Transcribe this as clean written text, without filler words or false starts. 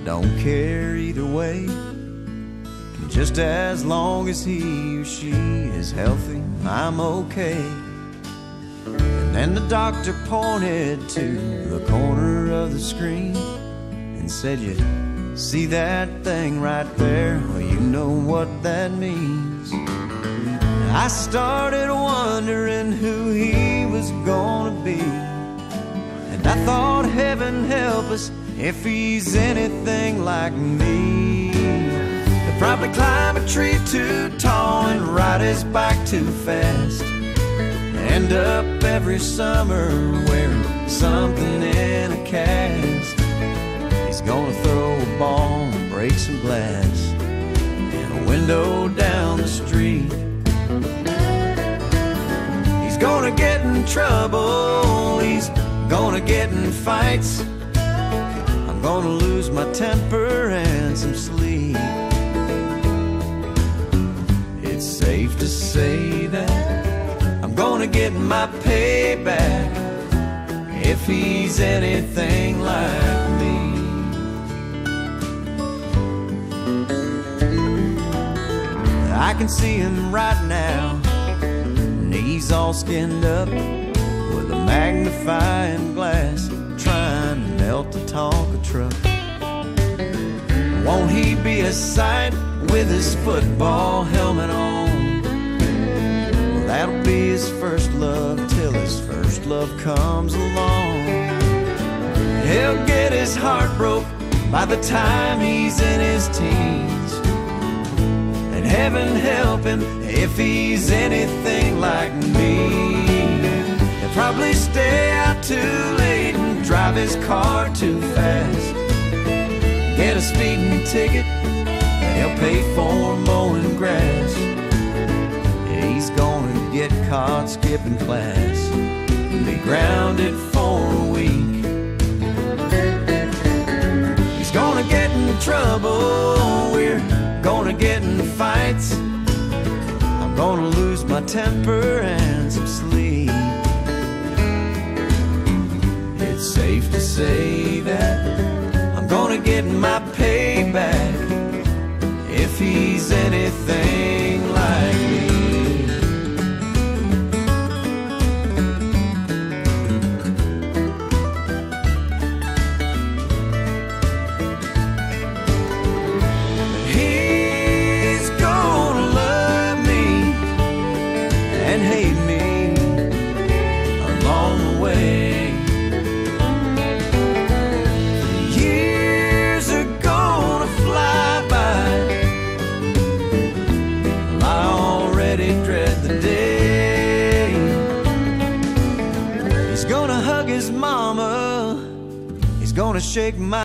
don't care either way. Just as long as he or she is healthy, I'm okay. And then the doctor pointed to the corner of the screen and said, "You see that thing right there? Well, you know what that means." I started wondering who he was gonna be, and I thought, heaven help us if he's anything like me. He'll probably climb a tree too tall and ride his bike too fast, end up every summer wearing something in a cast. He's gonna throw a ball and break some glass in a window down the street. He's gonna get in trouble, he's gonna get in fights. I'm gonna lose my temper and some sleep. It's safe to say that I'm gonna get my payback if he's anything like me. I can see him right now, knees all skinned up with a magnifying glass, trying to melt the Tonka truck. Won't he be a sight with his football helmet on? Well, that'll be his first love till his first love comes along. He'll get his heart broke by the time he's in his teens, and heaven help him if he's anything like me. He'll probably stay out too late and drive his car too fast, get a speeding ticket, and he'll pay for mowing grass. He's gonna get caught skipping class and be grounded for a week. He's gonna get in trouble, we're gonna get in fights. I'm gonna lose my temper and some sleep. It's safe to say that I'm gonna get my payback if he's anything like me. He's gonna love me and hate me along the way. Dread the day he's gonna hug his mama, he's gonna shake my